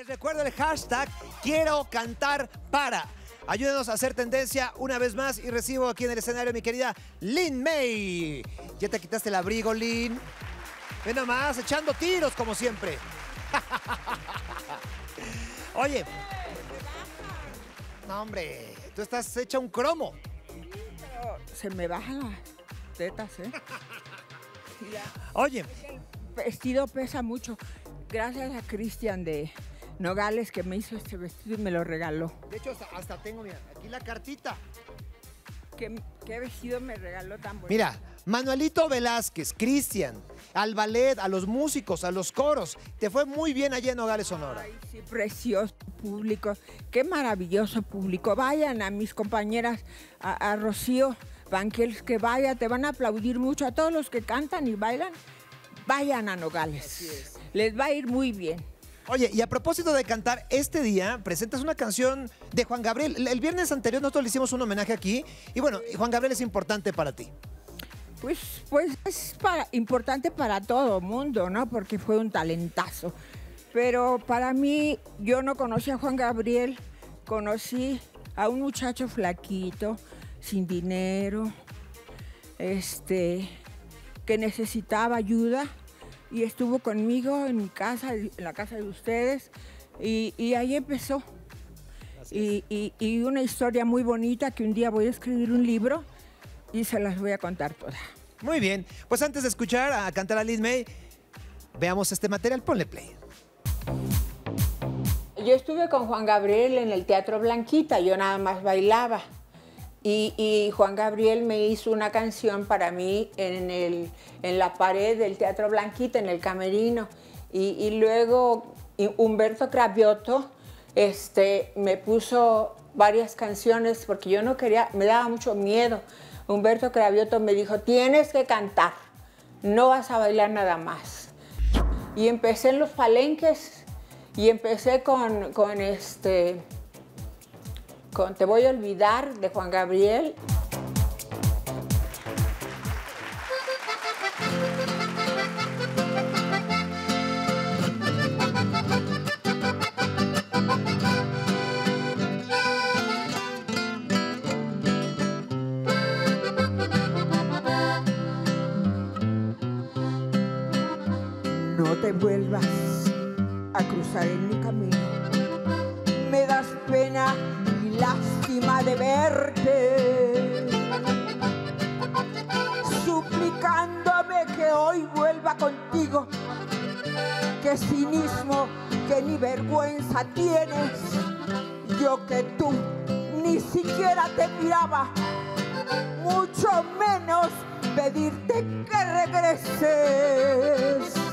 Les recuerdo el hashtag Quiero Cantar Para. Ayúdenos a hacer tendencia una vez más y recibo aquí en el escenario a mi querida Lin May. ¿Ya te quitaste el abrigo, Lin? Ven nomás, echando tiros como siempre. Oye. No, hombre, tú estás hecha un cromo. Pero se me bajan las tetas, ¿eh? Oye. El vestido pesa mucho. Gracias a Cristian de Nogales que me hizo este vestido y me lo regaló. De hecho, hasta tengo, mira, aquí la cartita. ¿Qué vestido me regaló tan bonito? Mira, Manuelito Velázquez, Cristian, al ballet, a los músicos, a los coros. Te fue muy bien allá en Nogales, Sonora. Ay, sí, precioso público. Qué maravilloso público. Vayan a mis compañeras, a Rocío Banquels, que vaya, te van a aplaudir mucho. A todos los que cantan y bailan, vayan a Nogales. Les va a ir muy bien. Oye, y a propósito de cantar, este día presentas una canción de Juan Gabriel. El viernes anterior nosotros le hicimos un homenaje aquí. Y bueno, Juan Gabriel es importante para ti. Pues es importante para todo el mundo, ¿no? Porque fue un talentazo. Pero para mí, yo no conocí a Juan Gabriel. Conocí a un muchacho flaquito, sin dinero, que necesitaba ayuda. Y estuvo conmigo en mi casa, en la casa de ustedes, y ahí empezó. Y una historia muy bonita que un día voy a escribir un libro y se las voy a contar todas. Muy bien, pues antes de escuchar a cantar a Lin May, veamos este material, ponle play. Yo estuve con Juan Gabriel en el Teatro Blanquita, yo nada más bailaba. Y Juan Gabriel me hizo una canción para mí en la pared del Teatro Blanquita, en el camerino. Y luego Humberto Cravioto me puso varias canciones porque yo no quería, me daba mucho miedo. Humberto Cravioto me dijo, tienes que cantar, no vas a bailar nada más. Y empecé en los palenques y empecé con Te voy a olvidar, de Juan Gabriel. No te vuelvas a cruzar en mi camino. Me das pena y lástima de verte, suplicándome que hoy vuelva contigo. Qué cinismo, que ni vergüenza tienes. Yo que tú ni siquiera te miraba, mucho menos pedirte que regreses.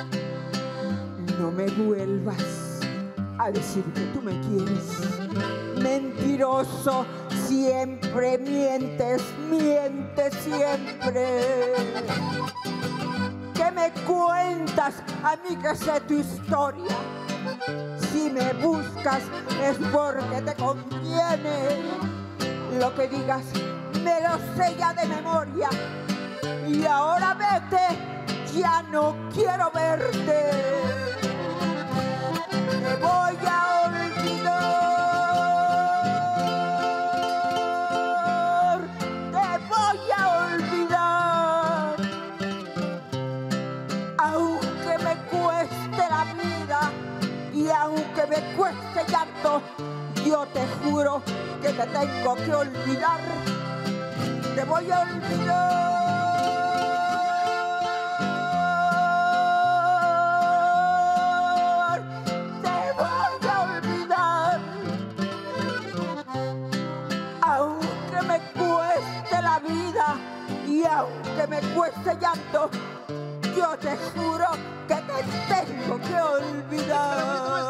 No me vuelvas a decir que tú me quieres. Mentiroso, siempre mientes, mientes siempre. ¿Qué me cuentas a mí que sé tu historia? Si me buscas es porque te conviene. Lo que digas me lo sé ya de memoria. Y ahora vete, ya no quiero verte. Te voy a olvidar, te voy a olvidar, aunque me cueste la vida y aunque me cueste llanto, yo te juro que te tengo que olvidar, te voy a olvidar. Y aunque me cueste llanto, yo te juro que te tengo que olvidar.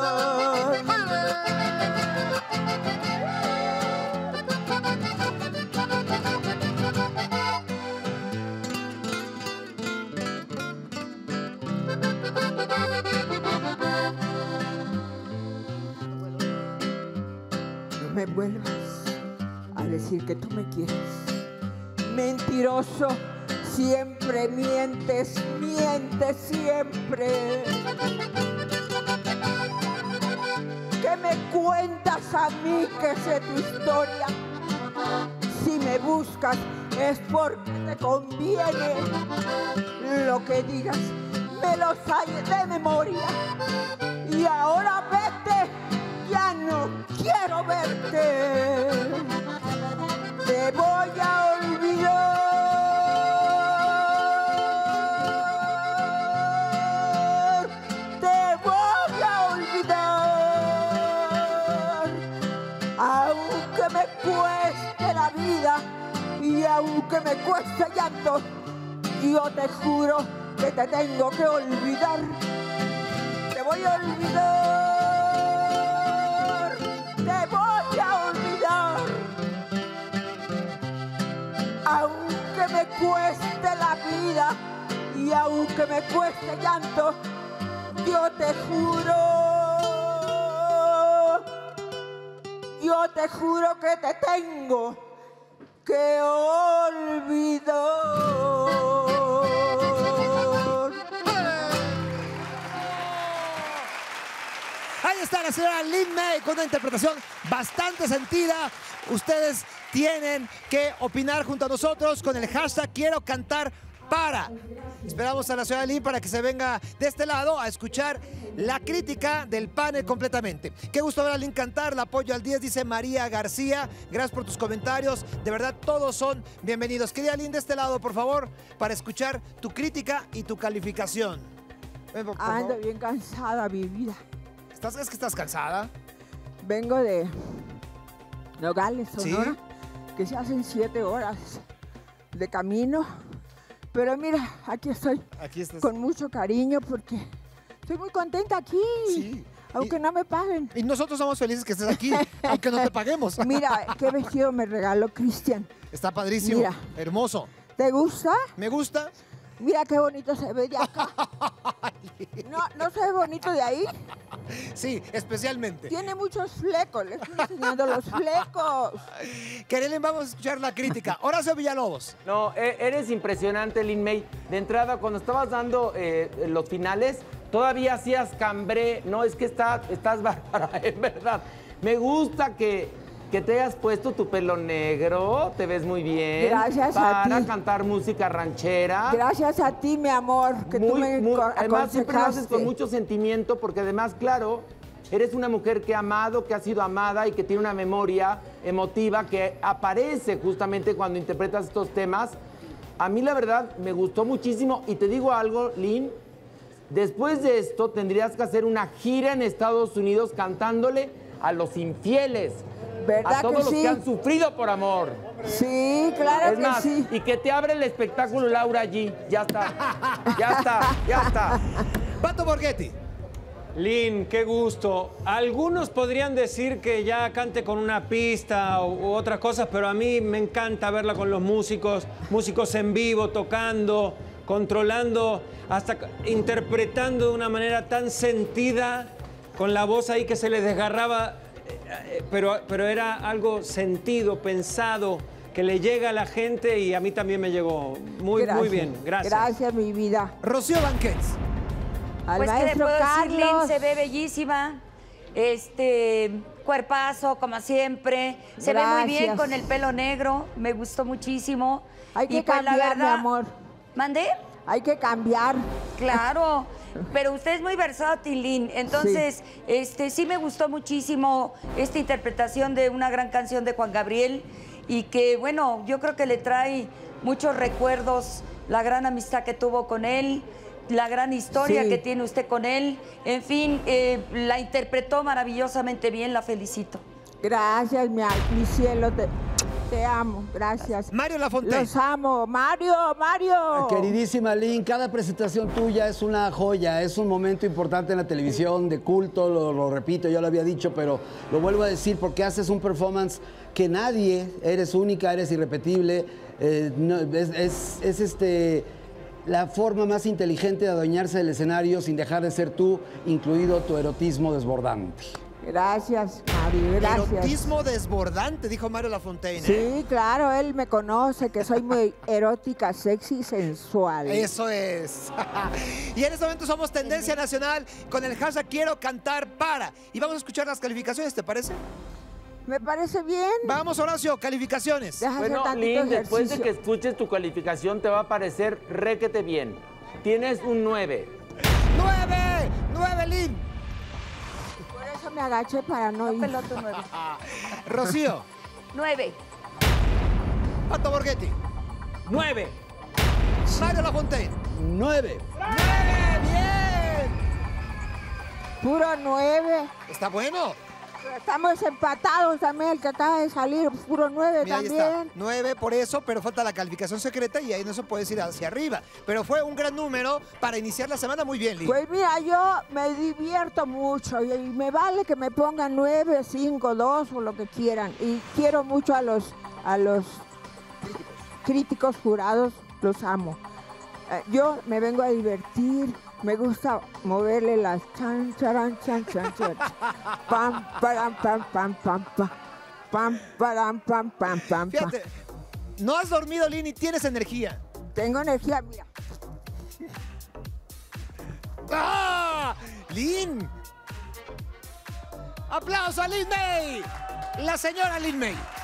No me vuelvas a decir que tú me quieres. Mentiroso, siempre mientes, mientes siempre. me cuentas a mí que sé tu historia? Si me buscas es porque te conviene. Lo que digas me lo sabes de memoria. Y ahora vete, ya no quiero verte. Te voy a olvidar. Te voy a olvidar. Aunque me cueste la vida y aunque me cueste llanto, yo te juro que te tengo que olvidar. Te voy a olvidar. Te voy a olvidar. Aunque me cueste la vida y aunque me cueste llanto, yo te juro que te tengo que olvidar. Ahí está la señora Lin May con una interpretación bastante sentida. Ustedes tienen que opinar junto a nosotros con el hashtag Quiero Cantar Para. Esperamos a la señora Lin para que se venga de este lado a escuchar la crítica del panel completamente. Qué gusto ver a Lin cantar, la apoyo al 10, dice María García. Gracias por tus comentarios, de verdad todos son bienvenidos. Querida Lin, de este lado, por favor, para escuchar tu crítica y tu calificación. Ven, por favor. Ando bien cansada, mi vida. ¿Es que estás cansada? Vengo de Nogales, Sonora, ¿Sí? que se hacen 7 horas de camino. Pero mira, aquí estoy. Aquí estás. Con mucho cariño porque estoy muy contenta aquí. Sí. Aunque no me paguen. Y nosotros somos felices que estés aquí, aunque no te paguemos. Mira, qué vestido me regaló Cristian. Está padrísimo, Mira. hermoso. ¿Te gusta? Me gusta. Mira qué bonito se ve de acá. ¿No se ve bonito de ahí? Sí, especialmente. Tiene muchos flecos, le estoy enseñando los flecos. Keren, vamos a escuchar la crítica. Horacio Villalobos. No, eres impresionante, Lin May. De entrada, cuando estabas dando los finales, todavía hacías cambré. No, es que estás bárbara, en verdad. Me gusta que te hayas puesto tu pelo negro, te ves muy bien. Gracias a ti. Para cantar música ranchera. Gracias a ti, mi amor, que tú me además, siempre lo haces aconsejaste. con mucho sentimiento, porque además, claro, eres una mujer que ha amado, que ha sido amada y que tiene una memoria emotiva que aparece justamente cuando interpretas estos temas. A mí, la verdad, me gustó muchísimo. Y te digo algo, Lin, después de esto tendrías que hacer una gira en Estados Unidos cantándole a los infieles. ¿Verdad A todos que los sí? que han sufrido por amor. Sí, claro Es que más, sí. y que te abre el espectáculo Laura G. Ya está. Ya está. Ya está. Pato Borghetti. Lin, qué gusto. Algunos podrían decir que ya cante con una pista u otras cosas, pero a mí me encanta verla con los músicos en vivo, tocando, controlando, hasta interpretando de una manera tan sentida, con la voz ahí que se les desgarraba, pero era algo sentido, pensado, que le llega a la gente y a mí también me llegó. Muy bien, gracias. Gracias, mi vida. Rocío Banquets. Al Pues, ¿qué le maestro puedo decir, Lin? Carlos. Se ve bellísima. Cuerpazo, como siempre. Se ve muy bien Gracias. con el pelo negro. Me gustó muchísimo. Hay que Y pues, la cambiar, mi verdad- amor. ¿Mandé? Hay que cambiar. Claro. Pero usted es muy versátil, Lin. Entonces, sí me gustó muchísimo esta interpretación de una gran canción de Juan Gabriel. Y que, bueno, yo creo que le trae muchos recuerdos, la gran amistad que tuvo con él, la gran historia Sí. que tiene usted con él. En fin, la interpretó maravillosamente bien, la felicito. Gracias, mi cielo. Te amo. Gracias. Mario Lafontaine. Los amo. Mario. Queridísima Lin, cada presentación tuya es una joya, es un momento importante en la televisión, de culto, lo repito, ya lo había dicho, pero lo vuelvo a decir porque haces un performance que nadie, eres única, eres irrepetible, la forma más inteligente de adueñarse del escenario sin dejar de ser tú, incluido tu erotismo desbordante. Gracias, Mario, gracias. Erotismo desbordante, dijo Mario Lafontaine. Sí, claro, él me conoce, que soy muy erótica, sexy y sensual. Eso es. Y en este momento somos tendencia nacional con el hashtag Quiero Cantar Para. Y vamos a escuchar las calificaciones, ¿te parece? Me parece bien. Vamos, Horacio, calificaciones. Deja hacer Bueno, tantito Lin, después de ejercicio. que escuches tu calificación te va a parecer requete bien. Tienes un 9. ¡9! ¡9, Lin! Por eso me agaché para no ir. Peloto 9. Rocío. 9. Pato Borghetti. 9. Mario Lafontaine. 9. ¡9! ¡Bien! Puro 9. Está bueno. Estamos empatados también, el que acaba de salir, puro 9 Mira, ahí está. también. 9 por eso, pero falta la calificación secreta y ahí no se puede ir hacia arriba. Pero fue un gran número para iniciar la semana muy bien, Lin. Pues mira, yo me divierto mucho y me vale que me pongan 9, 5, 2 o lo que quieran. Y quiero mucho a los críticos jurados, los amo. Yo me vengo a divertir, me gusta moverle las chan, charan, chan, chan, chan. Pam, param, pam, pam, pam, pam. Pam, param, pam, pam, pam, pam. Fíjate, no has dormido, Lin, y tienes energía. Tengo energía, mira. ¡Ah! ¡Lin! ¡Aplauso a Lin May! La señora Lin May.